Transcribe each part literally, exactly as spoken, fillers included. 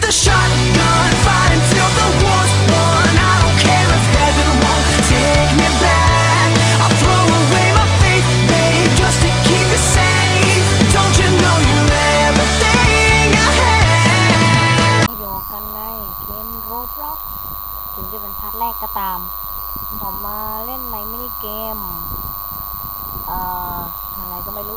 a shotgun, fight until the war's won. I don't care if heaven won't take me back. I'll throw away my faith, babe, just to keep it safe. Don't you know you're everything I have? อยู่กันในเกมโรบล็อกถึงจะเป็นพาร์ทแรกก็ตามผมมาเล่นในมินิเกมเอ่ออะไรก็ไม่รู้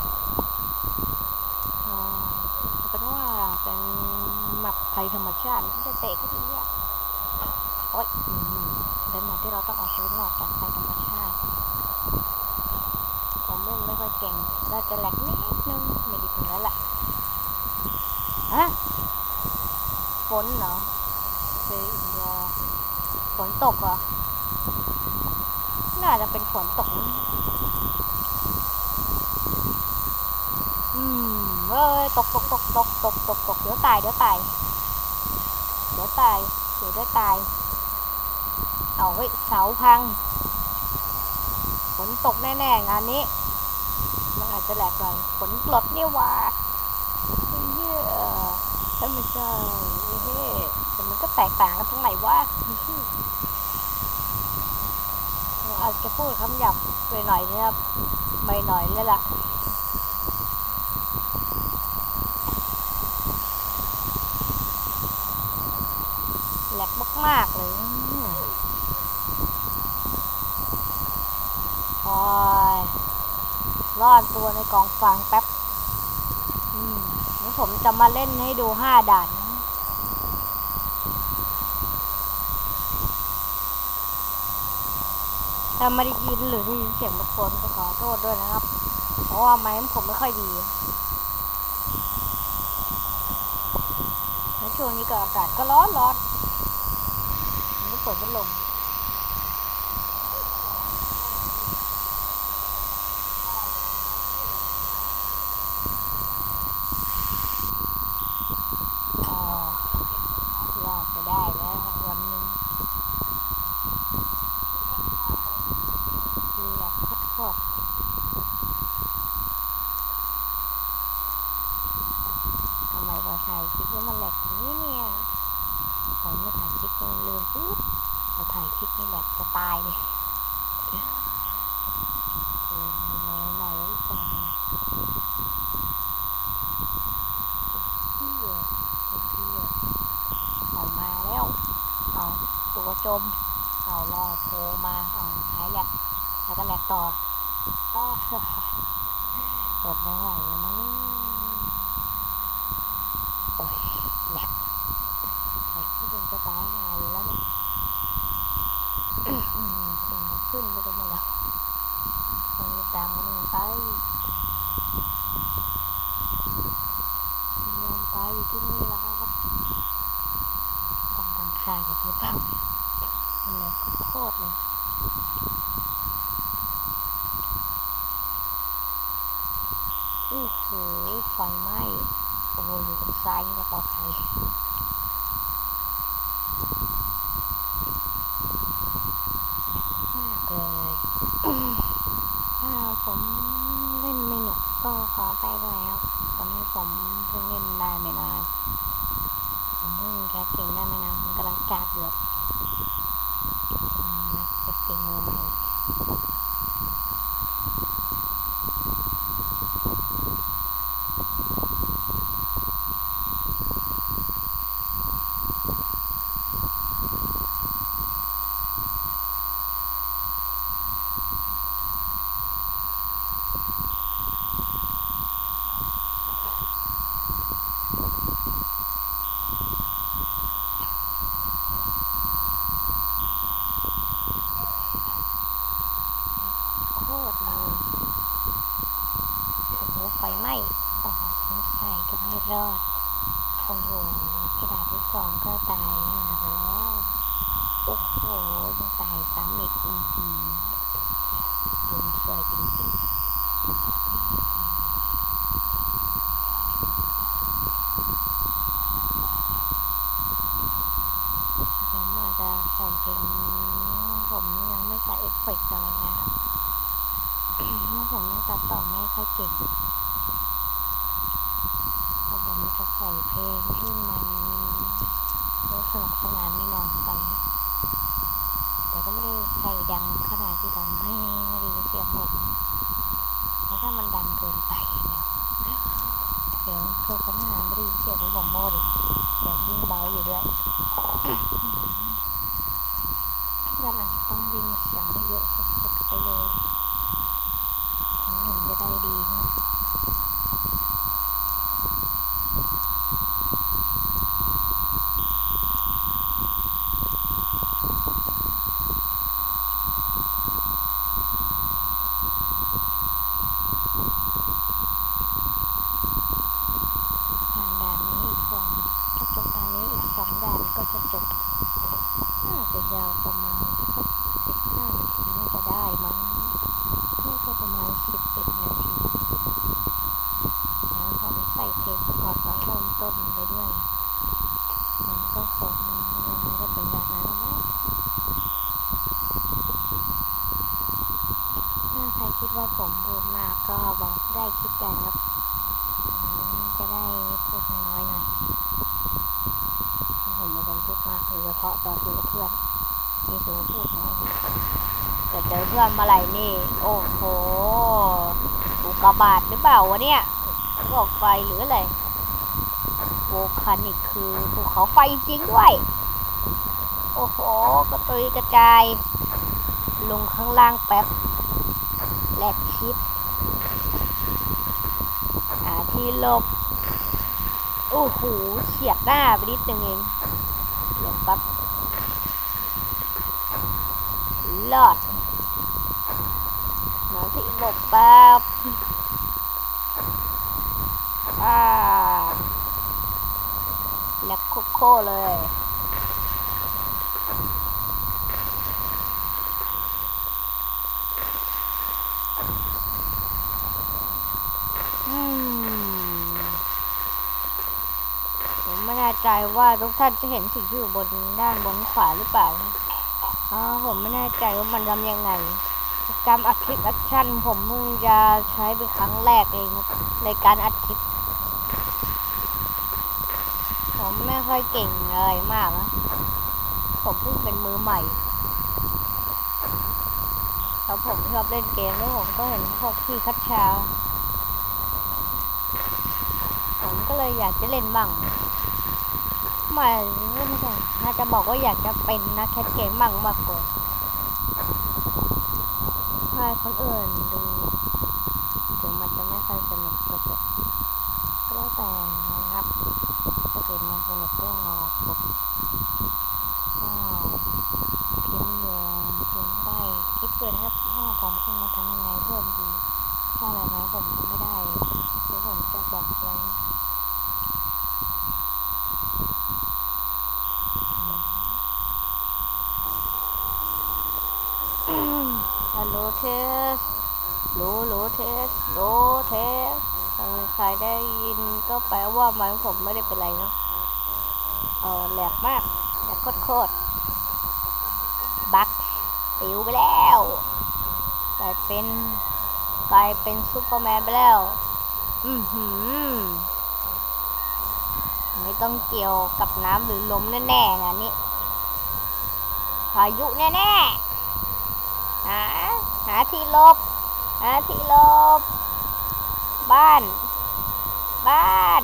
เอ่อเป็นว่าเป็นแมปภัยธรรมชาติจะเตะก็ดีอ่ะโอ๊ยเป็นแมปที่เราต้องเอาชีวิตรอดจากภัยธรรมชาติผมเล่นไม่ค่อยเก่งแล้วจะแหลกนิดนึงไม่ดีถึงแล้วล่ะฮะฝนเหรอเจออินดอร์ฝนตกเหรอน่าจะเป็นฝนตกอืมเอ้ยตกตกตกตกตกตกตกเดี๋ยวตายเดี๋ยวตายเดี๋ยวตายเดี๋ยวได้ตายเอาเฮ้ยเสาพังฝนตกแน่ๆงานนี้มันอาจจะแหลกหน่อยฝนกรดนี่ว่าเฮ้ยถ้าไม่ใช่เฮ้ยแต่มันก็แตกต่างกันตรงไหนวะอาจจะพูดคำหยาบไปหน่อยนะครับไม่หน่อยเลยล่ะแหลกมากๆเลยโอ้ยรอดตัวในกองฟางแป๊บอืมแล้วผมจะมาเล่นให้ดูห้าด่านถ้าไม่ได้ยินหรือได้ยินเสียงรบกวนก็ขอโทษด้วยนะครับเพราะว่าไม้ผมไม่ค่อยดีและช่วงนี้ก็อากาศก็ร้อนร้อนไม่เปิดพัดลมอ๋อรอดไปได้แล้ววันนึงแหลกโคตรทำไมพอถ่ายคลิปแล้วมันแหลกอย่างนี้เนี่ยผมไม่ถ่ายคลิปมันลืมปุ๊บพอถ่ายคลิปนี่แหลกจะตายเลยไหนไหนแล้วจ้าเที่ยวเที่ยวเอามาแล้วเอาตัวจมเอารอโผล่มาเอาหายแหลกแล้วก็แหลกต่อตดไม่ไหวแล้วมั้งโอ้ยแหลกแหลกก็คงจะตายหายอยู่แล้วเนี่ยอืมเองก็ขึ้นไปกันหมดแล้วตรงนี้ตามกันไปยอมตายอยู่ที่นี่แล้วครับต้องตั้งค่ากับหรือเปล่ามันแหลกโคตรเลยโอ้โหไฟไหม้โอ้โหอยู่ตรงซ้ายนี่จะปลอดภัยมากเลยถ้าผมเล่นไม่หนุกก็ขอไปด้วยครับตอนนี้ผมเพิ่งเล่นได้ไม่นานผมเพิ่งแค่เก่งได้ไม่นานผมกำลังจากอยู่นักจะเก่งมือใหม่โคตรเลยโอ้โหไฟไหม้โอ้โหใส่ก็ไม่รอดโอ้โหกระดาษที่สองก็ตายห่าไปแล้วโอ้โหยังตายซ้ำอีกอืมอืมดวงสวยจริงๆผมอาจจะใส่เพลงผมยังไม่ใส่เอฟเฟกต์อะไรนะครับเมื่อผมตัดต่อไม่ค่อยเก่งแล้วผมจะใส่เพลงที่มันสนุกสนานแน่นอนไปนะแต่ก็ไม่ได้ใส่ดังขนาดที่ทำให้ไม่ได้ยินเสียงผมเพราะถ้ามันดังเกินไปเนี่ยเดี๋ยวเพื่อนคนหาไม่ได้ยินเสียงผมโม่ดิเดี๋ยวยิ่งเบาอยู่ด้วยด้านหลังต้องยิงเสียงให้เยอะสุดๆไปเลยถึงจะได้ดีนะผ่านด่านนี้อีกสองถ้าจบด่านนี้อีกสองด่านก็จะจบน่าจะยาวประมาณสักสิบห้านาทีน่าจะได้มั้งน่าจะประมาณสิบเอ็ดนาทีแล้วผมใส่เพลงประกอบตอนเริ่มต้นไปด้วยมันก็คงยังไม่ได้เป็นแบบนั้นหรอกมั้งถ้าใครคิดว่าผมพูดมากก็บอกได้คิดกันครับจะได้พูดน้อยๆหน่อยผมเป็นคนพูดมากโดยเฉพาะตอนอยู่กับเพื่อนนี่ถือว่าพูดน้อยนะแต่เจอเพื่อนมาไหลนี่โอ้โหอุกกาบาตหรือเปล่าวะเนี่ยก็ไฟหรืออะไรโวลคานิกคือภูเขาไฟจริงด้วยโอ้โหกระตุยกระจายลงข้างล่างแป๊บแลกชิปหาที่หลบโอ้โหเฉียดหน้าไปนิดนึงเองเดี๋ยวปั๊บลอดมาที่หลบปั๊บอ่าแลกโค้ๆเลยอืมผมไม่แน่ใจว่าทุกท่านจะเห็นสิ่งที่อยู่บนด้านบนขวาหรือเปล่านะอ๋อผมไม่แน่ใจว่ามันทำยังไงการอัดคลิปแอคชั่นผมเพิ่งจะใช้เป็นครั้งแรกเองในการอัดคลิปผมไม่ค่อยเก่งอะไรมากนะผมเพิ่งเป็นมือใหม่แล้วผมชอบเล่นเกมแล้วผมก็เห็นพวกพี่คัชชาผมก็เลยอยากจะเล่นบ้างไม่ไม่ใช่น่าจะบอกว่าอยากจะเป็นนักแคสเกมบ้างมากกว่าให้คนอื่นดูถึงมันจะไม่ค่อยสนุกก็จะก็แล้วแต่นะครับถ้าเกิดมันสนุกก็กดก็พิมพ์ลงพิมพ์ได้คลิปเลยนะครับว่าผมควรทำยังไงเพิ่มดีถ้าอะไรไหมผมทำไม่ได้เดี๋ยวผมจะบอกไว้ฮัลโหลเทสโหลโหลเทสโหลเทสใครได้ยินก็แปลว่ามันผมไม่ได้เป็นไรนะเออแหลกมากแหลกโคตรๆบักปิวไปแล้วกลายเป็นกลายเป็นซุปเปอร์แมนไปแล้วอือหือไม่ต้องเกี่ยวกับน้ำหรือลมแน่ๆงานนี้พายุแน่ๆหาหาที่หลบหาที่หลบบ้านบ้าน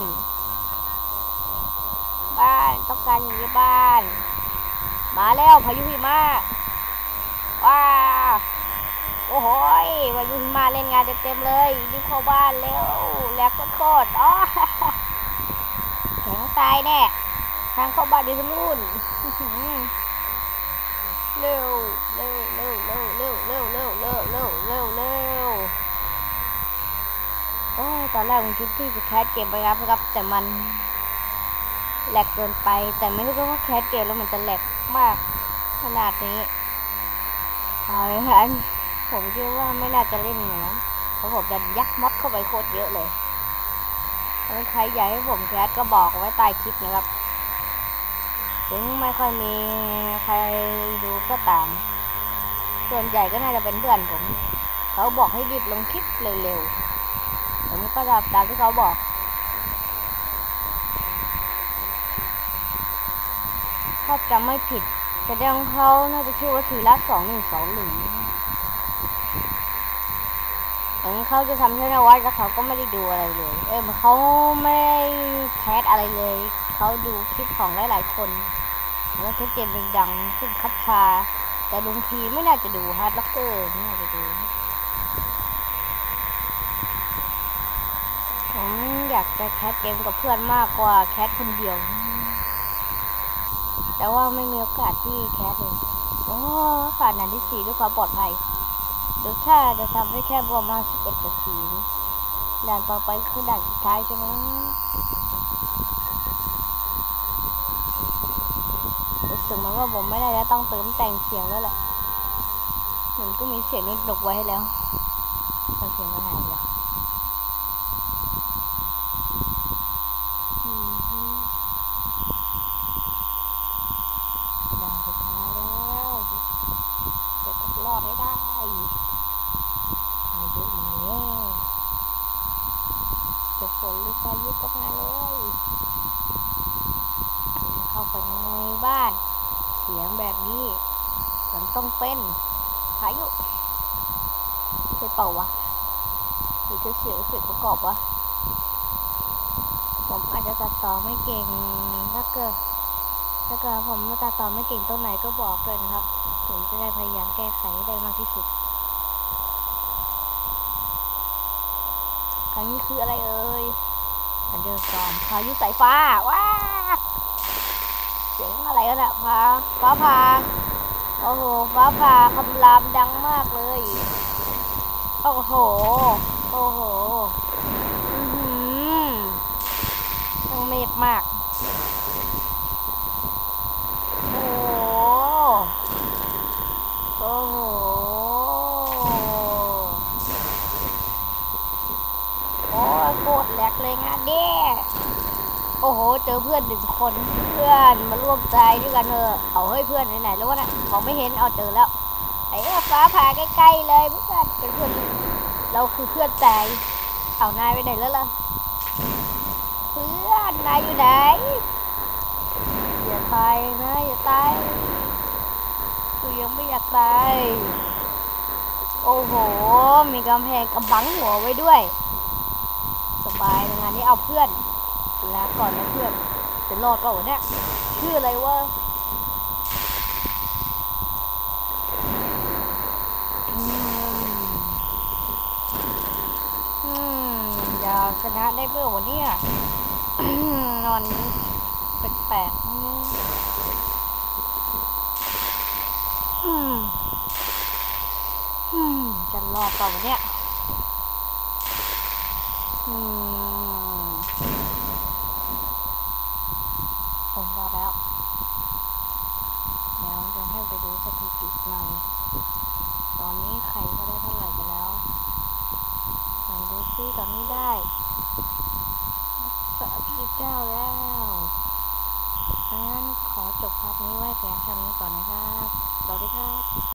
บ้านต้องการอยู่ในบ้านมาแล้วพายุหิมะว้าโอ้โหพายุหิมะเล่นงานเต็มๆเลยรีบเข้าบ้านเร็วแหลกโคตรๆอ๋อแข็งตายแน่ทางเข้าบ้านอยู่ทางนู้นเร็วเร็วเร็วเร็วเร็วเร็วเร็วเร็วเร็วเร็วเร็วโอ้ตอนแรกผมคิดที่จะแคสเกมไปครับครับแต่มันแหลกเกินไปแต่ไม่รู้ว่าแคสเกมแล้วมันจะแหลกมากขนาดนี้เอาเลยฮะผมคิดว่าไม่น่าจะเล่นอย่างนั้นเพราะผมจะยัดมอดเข้าไปโคตรเยอะเลยถ้าใครอยากให้ผมแคสก็บอกไว้ใต้คลิปนะครับถึงไม่ค่อยมีใครดูก็ตามส่วนใหญ่ก็น่าจะเป็นเพื่อนผมเขาบอกให้รีบลงคลิปเร็วๆผมก็ทำตามที่เขาบอกถ้าจำไม่ผิดแสดงเขาน่าจะชื่อว่าทีละสองหนึ่งสองหนึ่งเหมือนเขาจะทำช่องวัดแล้วเขาก็ไม่ได้ดูอะไรเลย เออเขาไม่ได้แคสอะไรเลยเขาดูคลิปของหลายๆคนแล้วคลิปเกมดังๆซึ่งคัดชาแต่ลุงทีไม่น่าจะดูฮาร์ดล็อกเกอร์ไม่น่าจะดูผมอยากจะแคสเกมกับเพื่อนมากกว่าแคสคนเดียวแต่ว่าไม่มีโอกาสที่แคสเลยโอ้ผ่านด่านที่สี่ด้วยความปลอดภัยเดี๋ยวถ้าจะทำได้แค่ประมาณสิบเอ็ดนาทีด่านต่อไปคือด่านสุดท้ายใช่ไหมรู้สึกเหมือนว่าผมไม่ได้แล้วต้องเติมแต่งเสียงแล้วแหละเหมือนก็มีเสียงนกไว้ให้แล้วแต่เสียงก็หายไปแล้วด่านสุดท้ายแล้วจะต้องรอดให้ได้อายุมาแล้วจะฝนหรือพายุก็มาเลยเข้าไปในบ้านเสียงแบบนี้มันต้องเป็นพายุใช่เปล่าวะหรือจะเสียงเสียงประกอบวะผมอาจจะตัดต่อไม่เก่งถ้าเกิดถ้าเกิดผมตัดต่อไม่เก่งตรงไหนก็บอกเลยนะครับผมจะได้พยายามแก้ไขให้ได้มากที่สุดครั้งนี้คืออะไรเอ่ยอันเดอร์ซอมพายุสายฟ้าว้าเสียงอะไรกันอะฟ้าฟ้าผ่าโอ้โหฟ้าผ่าคำรามดังมากเลยโอ้โหโอ้โหอือหือต้องเมฆมากโอ้โอ้โหโอ้โคตรแหลกเลยงานเด้โอ้โหเจอเพื่อนหนึ่งคนเพื่อนมาร่วมใจด้วยกันเถอะเอาเฮ้ยเพื่อนไหนๆแล้ววะน่ะมองไม่เห็นเอาเจอแล้วไอ้ฟ้าผ่าใกล้ๆเลยเพื่อนเป็นเพื่อนเราคือเพื่อนใจเอานายไปไหนแล้วล่ะเพื่อนนายอยู่ไหนอย่าตายนะอย่าตายกูยังไม่อยากตายโอ้โหมีกำแพงกำบังหัวไว้ด้วยสบายงานนี้เอาเพื่อนลาก่อนนะเพื่อนจะรอดเปล่าวะเนี่ยชื่ออะไรวะอืมอืมอยากชนะได้เปล่าวะเนี่ยนอนแปลกๆอืมอืมจะรอดเปล่าวะเนี่ยอืมโอ้รอดแล้วเดี๋ยวจะให้ไปดูสถิติหน่อยตอนนี้ใครก็ได้เท่าไหร่กันแล้วไหนดูซิตอนนี้ได้